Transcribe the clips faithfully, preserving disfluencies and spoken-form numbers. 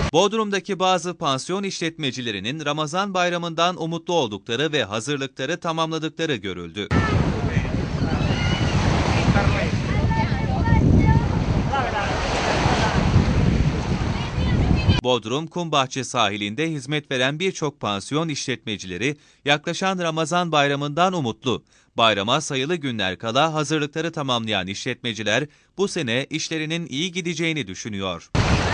Bodrum'daki bazı pansiyon işletmecilerinin Ramazan bayramından umutlu oldukları ve hazırlıkları tamamladıkları görüldü. Bodrum Kumbahçe sahilinde hizmet veren birçok pansiyon işletmecileri yaklaşan Ramazan bayramından umutlu. Bayrama sayılı günler kala hazırlıkları tamamlayan işletmeciler bu sene işlerinin iyi gideceğini düşünüyor.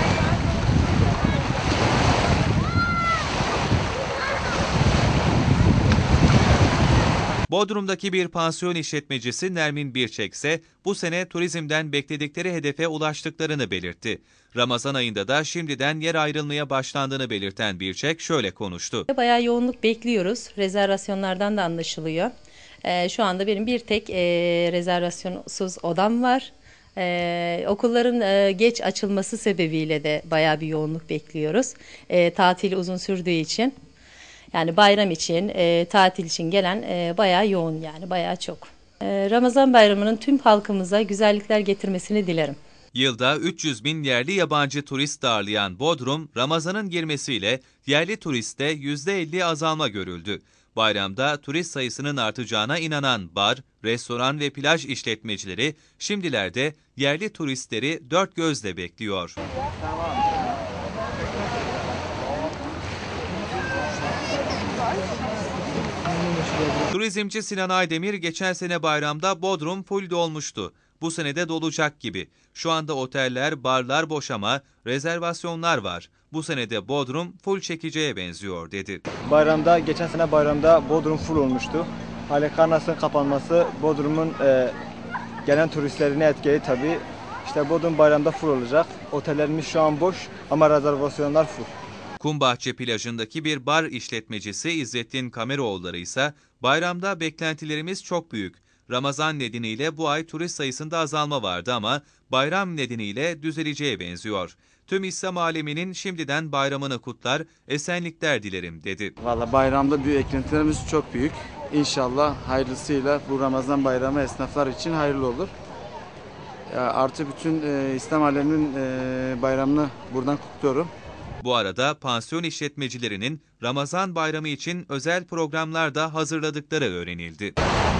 Bodrum'daki bir pansiyon işletmecisi Nermin Birçek ise bu sene turizmden bekledikleri hedefe ulaştıklarını belirtti. Ramazan ayında da şimdiden yer ayrılmaya başlandığını belirten Birçek şöyle konuştu. Bayağı yoğunluk bekliyoruz. Rezervasyonlardan da anlaşılıyor. Ee, şu anda benim bir tek e, rezervasyonsuz odam var. Ee, okulların e, geç açılması sebebiyle de bayağı bir yoğunluk bekliyoruz. E, tatil uzun sürdüğü için. Yani bayram için, e, tatil için gelen e, bayağı yoğun yani bayağı çok. E, Ramazan bayramının tüm halkımıza güzellikler getirmesini dilerim. Yılda üç yüz bin yerli yabancı turist ağırlayan Bodrum, Ramazan'ın girmesiyle yerli turiste yüzde elli azalma görüldü. Bayramda turist sayısının artacağına inanan bar, restoran ve plaj işletmecileri şimdilerde yerli turistleri dört gözle bekliyor. Turizmci Sinan Aydemir geçen sene bayramda Bodrum full dolmuştu. Bu sene de dolacak gibi. Şu anda oteller, barlar boş ama rezervasyonlar var. Bu sene de Bodrum full çekeceğe benziyor dedi. Bayramda, geçen sene bayramda Bodrum full olmuştu. Halikarnas'ın kapanması Bodrum'un e, gelen turistlerini etkiledi tabii. İşte Bodrum bayramda full olacak. Otellerimiz şu an boş ama rezervasyonlar full. Kumbahçe plajındaki bir bar işletmecisi İzzettin Kameroğulları ise bayramda beklentilerimiz çok büyük. Ramazan nedeniyle bu ay turist sayısında azalma vardı ama bayram nedeniyle düzeleceğe benziyor. Tüm İslam aleminin şimdiden bayramını kutlar, esenlikler dilerim dedi. Vallahi bayramda büyük eklentilerimiz çok büyük. İnşallah hayırlısıyla bu Ramazan bayramı esnaflar için hayırlı olur. Artı bütün e, İslam aleminin e, bayramını buradan kutluyorum. Bu arada pansiyon işletmecilerinin Ramazan bayramı için özel programlar da hazırladıkları öğrenildi.